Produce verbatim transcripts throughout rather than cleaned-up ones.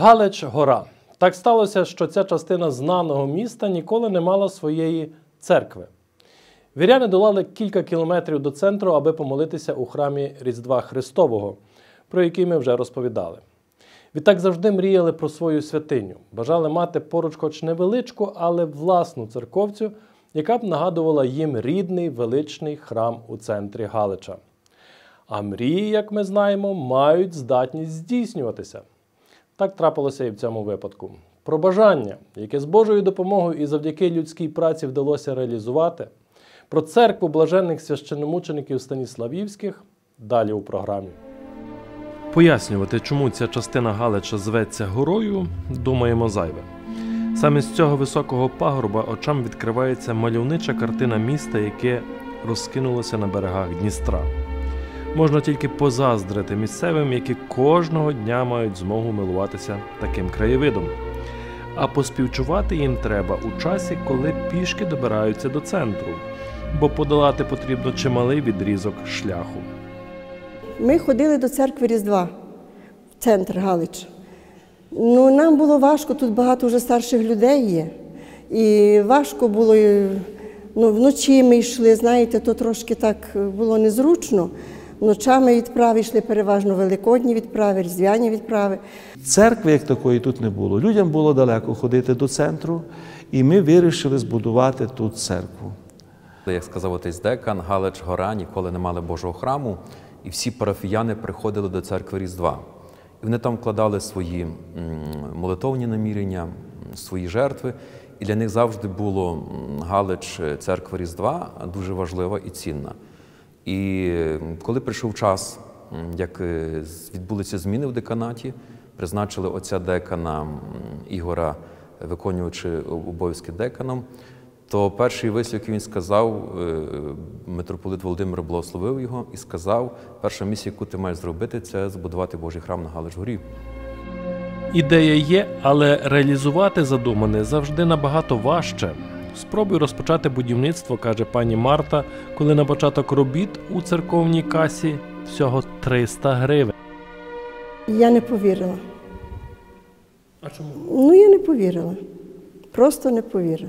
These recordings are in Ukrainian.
Галич – гора. Так сталося, що ця частина знаного міста ніколи не мала своєї церкви. Віряни долали кілька кілометрів до центру, аби помолитися у храмі Різдва Христового, про який ми вже розповідали. Відтак завжди мріяли про свою святиню, бажали мати поруч хоч невеличку, але власну церковцю, яка б нагадувала їм рідний величний храм у центрі Галича. А мрії, як ми знаємо, мають здатність здійснюватися. Так трапилося і в цьому випадку. Про бажання, яке з Божою допомогою і завдяки людській праці вдалося реалізувати, про церкву блаженних священномучеників Станіславівських далі у програмі. Пояснювати, чому ця частина Галича зветься горою, думаємо зайве. Саме з цього високого пагорба очам відкривається мальовнича картина міста, яке розкинулося на берегах Дністра. Можна тільки позаздрити місцевим, які кожного дня мають змогу милуватися таким краєвидом. А поспівчувати їм треба у часі, коли пішки добираються до центру, бо подолати потрібно чималий відрізок шляху. Ми ходили до церкви Різдва, в центр Галича. Ну, нам було важко, тут багато вже старших людей є. І важко було, ну, вночі ми йшли, знаєте, то трошки так було незручно. Ночами відправи йшли переважно великодні відправи, різдвяні відправи. Церкви як такої тут не було. Людям було далеко ходити до центру, і ми вирішили збудувати тут церкву. Як сказав отець декан, Галич – гора, ніколи не мали Божого храму, і всі парафіяни приходили до церкви Різдва. І вони там вкладали свої молитовні намірення, свої жертви, і для них завжди було Галич, церква Різдва, дуже важлива і цінна. І коли прийшов час, як відбулися зміни в деканаті, призначили отця декана Ігора, виконуючи обов'язки деканом, то перший вислів, який він сказав, митрополит Володимир благословив його і сказав: перша місія, яку ти маєш зробити, це збудувати Божий храм на Галич-горі. Ідея є, але реалізувати задумане завжди набагато важче. Спробуй розпочати будівництво, каже пані Марта, коли на початок робіт у церковній касі всього триста гривень. Я не повірила. А чому? Ну, я не повірила. Просто не повірила.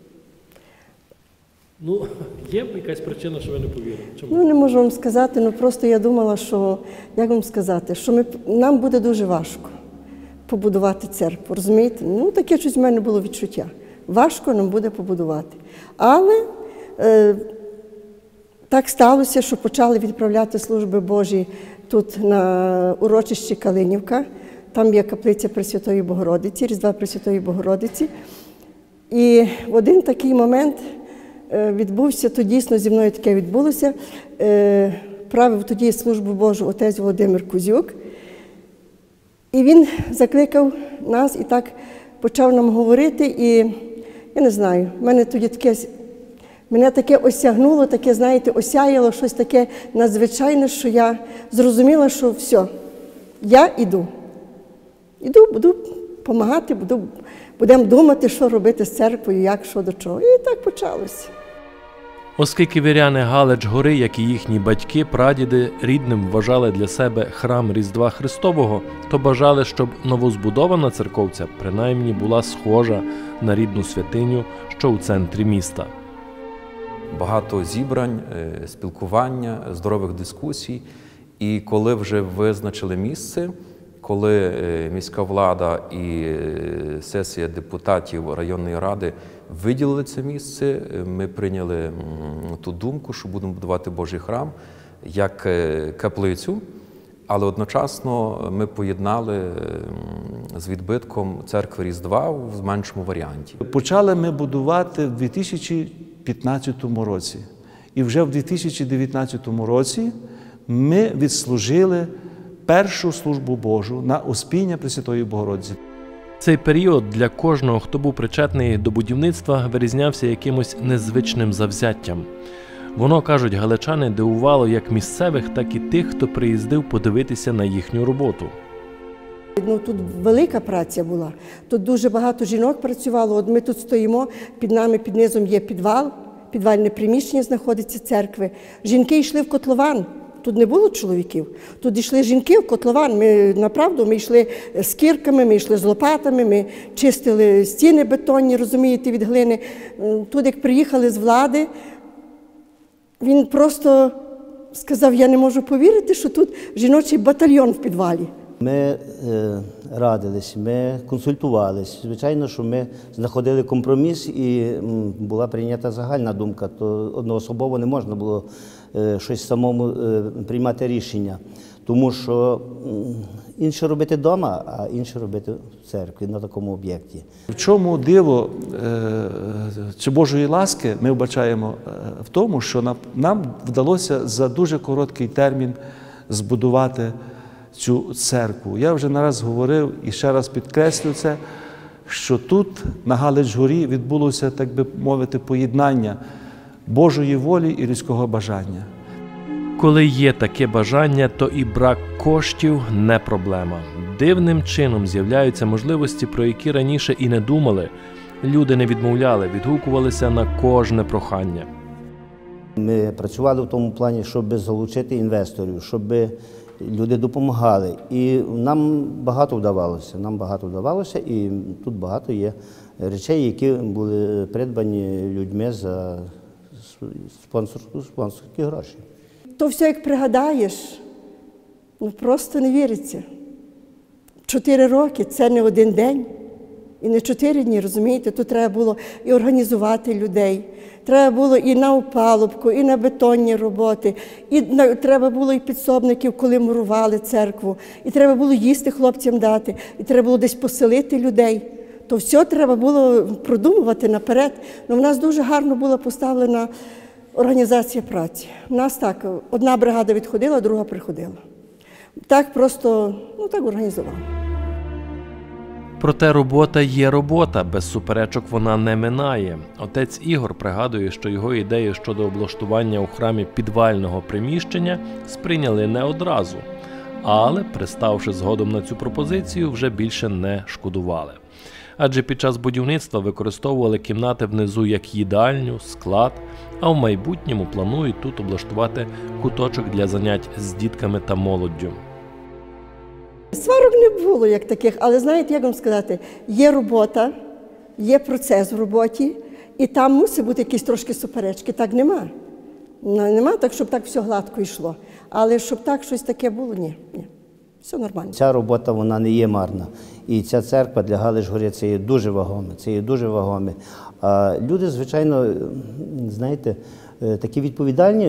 Ну, є якась причина, що ви не повірили? Чому? Ну, не можу вам сказати, ну просто я думала, що, як вам сказати, що ми, нам буде дуже важко побудувати церкву, розумієте? Ну, таке щось в мене було відчуття. Важко нам буде побудувати. Але е, так сталося, що почали відправляти служби Божі тут на урочищі Калинівка. Там є каплиця Пресвятої Богородиці, Різдва Пресвятої Богородиці. І в один такий момент е, відбувся, то дійсно зі мною таке відбулося, е, правив тоді службу Божу отець Володимир Кузюк. І він закликав нас і так почав нам говорити, і я не знаю, мене тоді таке, мене таке осягнуло, таке, знаєте, осяяло щось таке надзвичайне, що я зрозуміла, що все, я іду. Іду, буду допомагати, буду, будемо думати, що робити з церквою, як, що, до чого. І так почалося. Оскільки віряни Галич-гори, як і їхні батьки, прадіди, рідним вважали для себе храм Різдва Христового, то бажали, щоб новозбудована церковця принаймні була схожа на рідну святиню, що у центрі міста. Багато зібрань, спілкування, здорових дискусій. І коли вже визначили місце, коли міська влада і сесія депутатів районної ради виділили це місце, ми прийняли ту думку, що будемо будувати Божий храм як каплицю, але одночасно ми поєднали з відбитком церкви Різдва в меншому варіанті. Почали ми будувати в дві тисячі п'ятнадцятому році. І вже в дві тисячі дев'ятнадцятому році ми відслужили першу службу Божу на Успіння Пресвятої Богородиці. Цей період для кожного, хто був причетний до будівництва, вирізнявся якимось незвичним завзяттям. Воно, кажуть галичани, дивувало як місцевих, так і тих, хто приїздив подивитися на їхню роботу. Ну, тут велика праця була. Тут дуже багато жінок працювало. От ми тут стоїмо, під нами, під низом є підвал, підвальне приміщення знаходиться церкви. Жінки йшли в котлован Тут не було чоловіків. Тут йшли жінки в котлован. Ми, направду, ми йшли з кірками, ми йшли з лопатами, ми чистили стіни бетонні, розумієте, від глини. Тут, як приїхали з влади, він просто сказав, я не можу повірити, що тут жіночий батальйон в підвалі. Ми е, радились, ми консультувались. Звичайно, що ми знаходили компроміс і м, була прийнята загальна думка, то одноособово не можна було е, щось самому е, приймати рішення. Тому що м, інше робити вдома, а інше робити в церкві, на такому об'єкті. В чому диво е, чи Божої ласки ми вбачаємо е, в тому, що нам, нам вдалося за дуже короткий термін збудувати цю церкву. Я вже не раз говорив і ще раз підкреслю це, що тут, на Галич-горі, відбулося, так би мовити, поєднання Божої волі і людського бажання. Коли є таке бажання, то і брак коштів – не проблема. Дивним чином з'являються можливості, про які раніше і не думали. Люди не відмовляли, відгукувалися на кожне прохання. Ми працювали в тому плані, щоб залучити інвесторів, щоб люди допомагали. І нам багато вдавалося, нам багато вдавалося, і тут багато є речей, які були придбані людьми за спонсорську, спонсорські гроші. То все, як пригадаєш, ну просто не віриться. Чотири роки – це не один день. І не чотири дні, розумієте, тут треба було і організувати людей, треба було і на опалубку, і на бетонні роботи, і на, треба було і підсобників, коли мурували церкву, і треба було їсти хлопцям дати, і треба було десь поселити людей. То все треба було продумувати наперед. Ну, в нас дуже гарно була поставлена організація праці. У нас так, одна бригада відходила, друга приходила. Так просто, ну так організували. Проте робота є робота, без суперечок вона не минає. Отець Ігор пригадує, що його ідею щодо облаштування у храмі підвального приміщення сприйняли не одразу. Але, приставши згодом на цю пропозицію, вже більше не шкодували. Адже під час будівництва використовували кімнати внизу як їдальню, склад, а в майбутньому планують тут облаштувати куточок для занять з дітками та молоддю. Сварок не було як таких, але знаєте, як вам сказати, є робота, є процес в роботі, і там мусить бути якісь трошки суперечки. Так нема. Нема так, щоб так все гладко йшло. Але щоб так щось таке було, ні, ні. Все нормально. Ця робота, вона не є марна. І ця церква для Галич-горі – це є дуже вагоме, це є дуже вагоме. А люди, звичайно, знаєте, такі відповідальні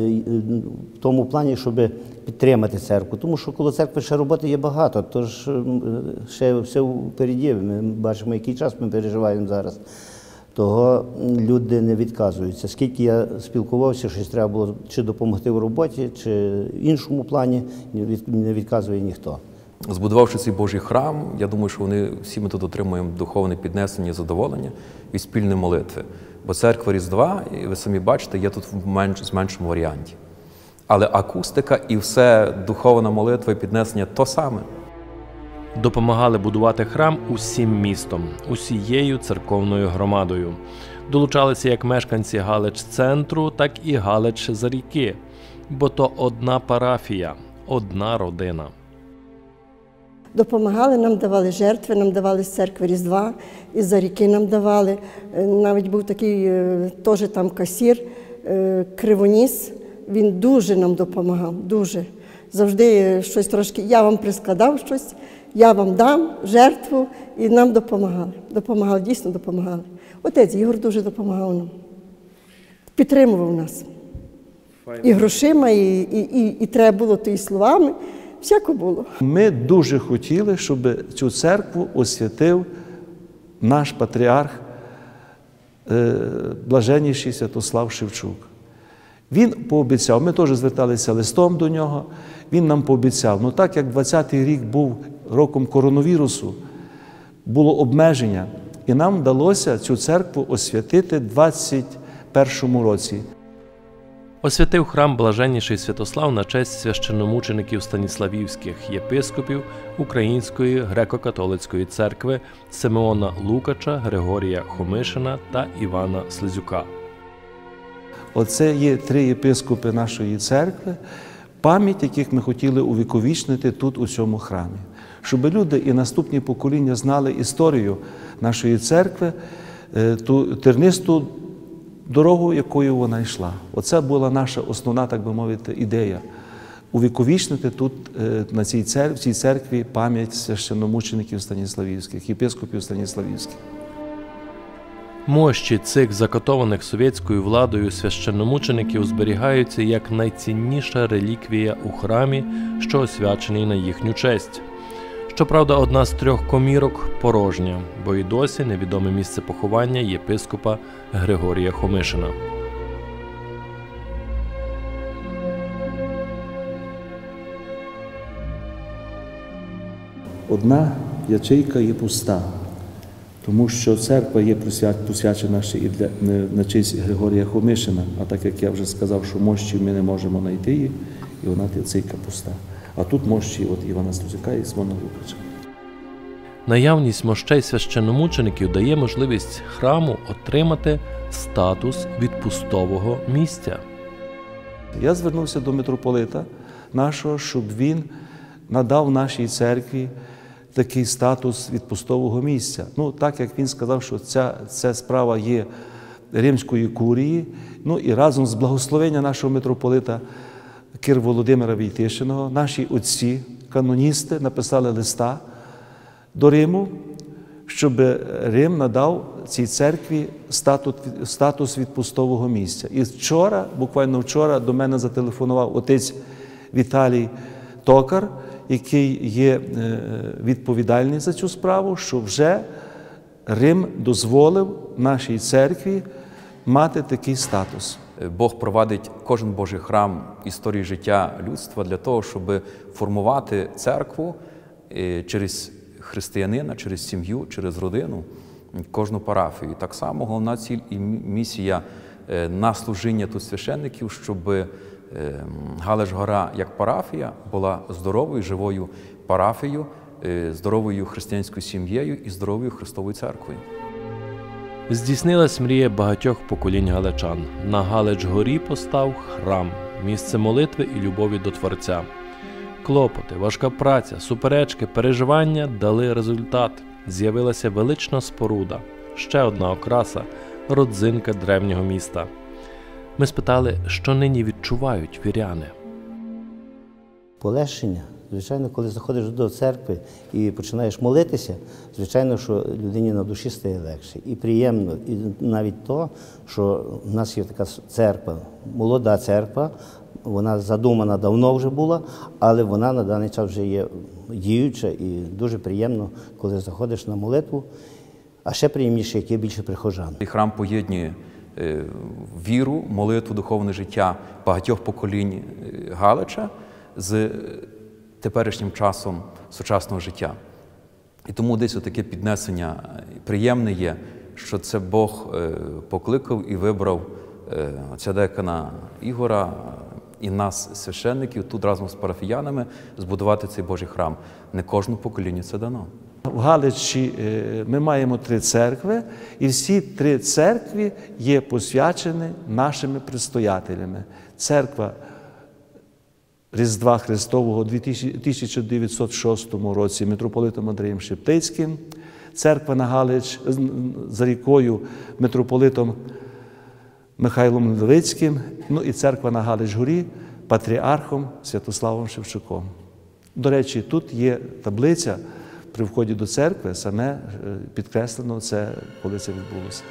в тому плані, щоб підтримати церкву. Тому що коло церкви ще роботи є багато, тож ще все впереді. Ми бачимо, який час ми переживаємо зараз. Того люди не відказуються. Скільки я спілкувався, щось треба було чи допомогти в роботі, чи в іншому плані, не відказує ніхто. Збудувавши цей Божий храм, я думаю, що вони всі ми тут отримуємо духовне піднесення і задоволення від спільної молитви. Бо церква Різдва, і ви самі бачите, є тут в менш, зменшому варіанті. Але акустика і все духовна молитва і піднесення – то саме. Допомагали будувати храм усім містом, усією церковною громадою. Долучалися як мешканці Галич-центру, так і Галич-за-ріки. Бо то одна парафія, одна родина. Допомагали, нам давали жертви, нам давали з церкви Різдва, із-за ріки нам давали. Навіть був такий теж там касір, Кривоніс, він дуже нам допомагав, дуже. Завжди щось трошки, я вам прискладав щось, я вам дам жертву, і нам допомагали. Допомагали, дійсно допомагали. Отець Ігор дуже допомагав нам, підтримував нас. І грошима, і, і, і, і треба було, то і словами. Всяко було. Ми дуже хотіли, щоб цю церкву освятив наш патріарх, блаженніший Святослав Шевчук. Він пообіцяв, ми теж зверталися листом до нього, він нам пообіцяв, ну так як двадцятий рік був роком коронавірусу, було обмеження, і нам вдалося цю церкву освятити в двадцять першому році. Освятив храм блаженніший Святослав на честь священномучеників станіславівських єпископів Української греко-католицької церкви Симеона Лукача, Григорія Хомишина та Івана Слизюка. Оце є три єпископи нашої церкви. пам'ять яких ми хотіли увіковічнити тут, у цьому храмі. Щоб люди і наступні покоління знали історію нашої церкви, ту тернисту дорогу, якою вона йшла. Оце була наша основна, так би мовити, ідея. Увіковічнити тут, на цій церкві, в цій церкві, пам'ять священномучеників станіславівських, єпископів станіславівських. Мощі цих закатованих совєтською владою священномучеників зберігаються як найцінніша реліквія у храмі, що освячений на їхню честь. Щоправда, одна з трьох комірок порожня, бо й досі невідоме місце поховання єпископа Григорія Хомишина. Одна ячейка є пуста, тому що церква є посвячена ще і для, на честь Григорія Хомишина, а так як я вже сказав, що мощі ми не можемо знайти її, і вона ячейка пуста. А тут мощі от Івана Стузика і Симона Лукача. Наявність мощей священномучеників дає можливість храму отримати статус відпустового місця. Я звернувся до митрополита нашого, щоб він надав нашій церкві такий статус відпустового місця. Ну, так як він сказав, що ця, ця справа є Римської курії, ну і разом з благословення нашого митрополита Кир Володимира Войтишиного, наші отці, каноністи, написали листа до Риму, щоб Рим надав цій церкві статус, статус відпустового місця. І вчора, буквально вчора, до мене зателефонував отець Віталій Токар, який є відповідальний за цю справу, що вже Рим дозволив нашій церкві мати такий статус. Бог провадить кожен Божий храм історії життя людства для того, щоб формувати церкву через християнина, через сім'ю, через родину, кожну парафію. І так само головна ціль і місія на служіння тут священників, щоб Галич-Гора як парафія була здоровою, живою парафією, здоровою християнською сім'єю і здоровою Христовою церквою. Здійснилась мрія багатьох поколінь галичан. На Галич-Горі постав храм, місце молитви і любові до Творця. Клопоти, важка праця, суперечки, переживання дали результат. З'явилася велична споруда, ще одна окраса, родзинка древнього міста. Ми спитали, що нині відчувають віряни. Полегшення. Звичайно, коли заходиш до церкви і починаєш молитися, звичайно, що людині на душі стає легше. І приємно, і навіть то, що в нас є така церква, молода церква, вона задумана давно вже була, але вона на даний час вже є діюча і дуже приємно, коли заходиш на молитву, а ще приємніше, як є більше прихожан. І храм поєднує віру, молитву, духовне життя багатьох поколінь Галича з теперішнім часом сучасного життя. І тому десь отаке піднесення приємне є, що це Бог покликав і вибрав отця декана Ігора і нас, священників, тут разом з парафіянами збудувати цей Божий храм. Не кожному поколінню це дано. В Галичі ми маємо три церкви, і всі три церкви є посвячені нашими предстоятелями. Церква Різдва Христового у тисяча дев'ятсот шостому році митрополитом Андрієм Шептицьким, церква на Галич за рікою митрополитом Михайлом Левицьким, ну і церква на Галич-Горі патріархом Святославом Шевчуком. До речі, тут є таблиця при вході до церкви, саме підкреслено це, коли це відбулося.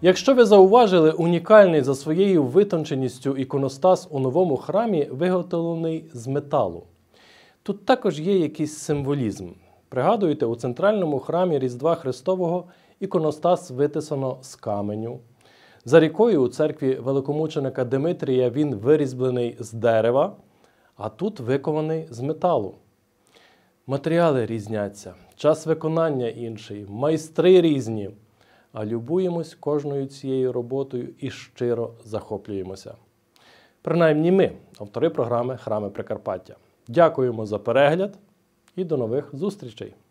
Якщо ви зауважили, унікальний за своєю витонченістю іконостас у новому храмі виготовлений з металу. Тут також є якийсь символізм. Пригадуєте, у центральному храмі Різдва Христового іконостас витисано з каменю. За рікою у церкві великомученика Димитрія він вирізблений з дерева, а тут викований з металу. Матеріали різняться, час виконання інший, майстри різні. А любуємось кожною цією роботою і щиро захоплюємося. Принаймні ми, автори програми «Храми Прикарпаття». Дякуємо за перегляд і до нових зустрічей!